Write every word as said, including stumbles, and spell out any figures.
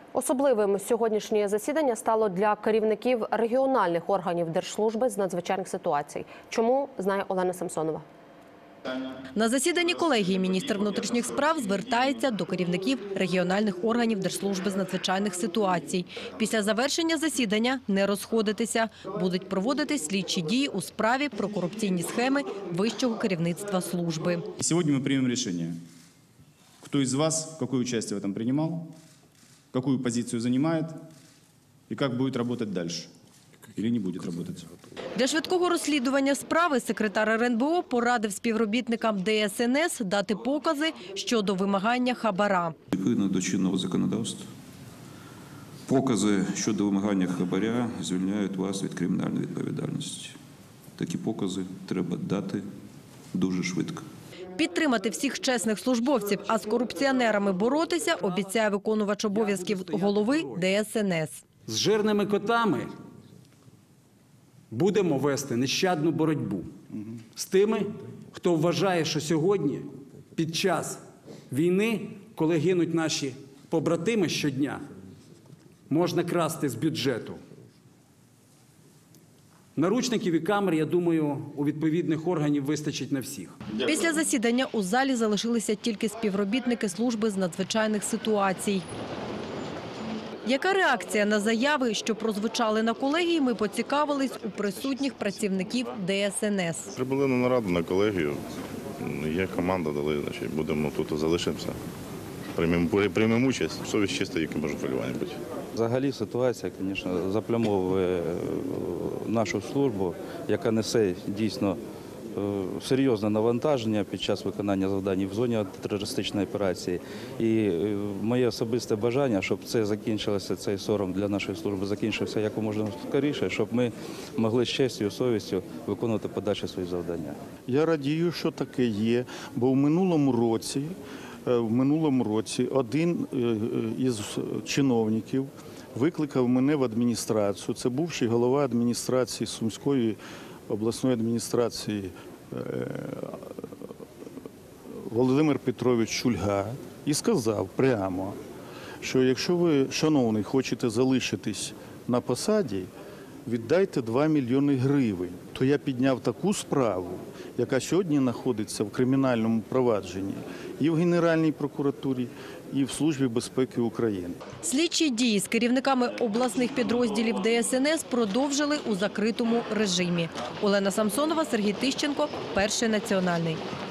Особливим сьогоднішнє засідання стало для керівників регіональних органів Держслужби з надзвичайних ситуацій. Чому, знає Олена Самсонова. На засіданні колегії міністр внутрішніх справ звертається до керівників регіональних органів Держслужби з надзвичайних ситуацій. Після завершення засідання не розходитися. Будуть проводити слідчі дії у справі про корупційні схеми вищого керівництва служби. Сьогодні ми приймемо рішення. Хто із вас, яке участь в цьому приймав, яку позицію займає і як буде працювати далі. Или не буде працювати. Для швидкого розслідування справи секретар ер ен бе о порадив співробітникам де ес ен ес дати покази щодо вимагання хабара. Відповідно до чинного законодавства, покази щодо вимагання хабаря звільняють вас від кримінальної відповідальності. Такі покази треба дати дуже швидко. Підтримати всіх чесних службовців, а з корупціонерами боротися обіцяє виконувач обов'язків голови де ес ен ес. З жирними котами будемо вести нещадну боротьбу з тими, хто вважає, що сьогодні, під час війни, коли гинуть наші побратими щодня, можна красти з бюджету. Наручників і камер, я думаю, у відповідних органів вистачить на всіх. Після засідання у залі залишилися тільки співробітники служби з надзвичайних ситуацій. Яка реакція на заяви, що прозвучали на колегії, ми поцікавились у присутніх працівників де ес ен ес. Прибули на нараду на колегію, є команда, дали, значить, будемо тут залишимося. Приймемо, приймемо участь, совість чиста, яке може хвилювання бути. Взагалі ситуація, звісно, заплямовує нашу службу, яка несе дійсно серйозне навантаження під час виконання завдань в зоні антитерористичної операції. І моє особисте бажання, щоб це закінчилося, цей сором для нашої служби закінчився якомога скоріше, щоб ми могли з честю і совістю виконувати подальші свої завдання. Я радію, що таке є, бо в минулому році, в минулому році один із чиновників викликав мене в адміністрацію. Це бувший голова адміністрації Сумської обласної адміністрації Володимир Петрович Шульга і сказав прямо, що якщо ви, шановний, хочете залишитись на посаді, віддайте два мільйони гривень. То я підняв таку справу, яка сьогодні знаходиться в кримінальному провадженні і в Генеральній прокуратурі, і в Службі безпеки України. Слідчі дії з керівниками обласних підрозділів де ес ен ес продовжили у закритому режимі. Олена Самсонова, Сергій Тищенко, Перший національний.